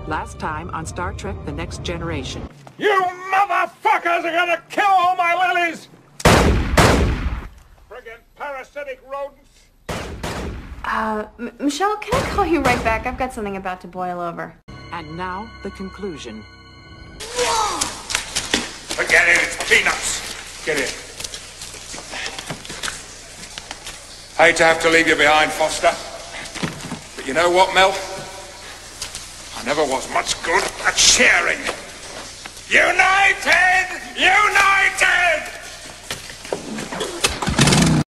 Last time on Star Trek The Next Generation. You motherfuckers are gonna kill all my lilies! Friggin' parasitic rodents! Michelle, can I call you right back? I've got something about to boil over. And now, the conclusion. Forget it, it's peanuts! Get in. Hate to have to leave you behind, Foster. But you know what, Mel? I never was much good at sharing. United! United!